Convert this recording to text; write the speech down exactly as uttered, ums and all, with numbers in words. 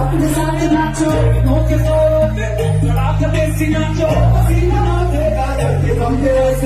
अपने साथ नाचो, धोखे जोरों पे, लड़ा के देसी नाचो, पसीना ना देगा, करके कम पे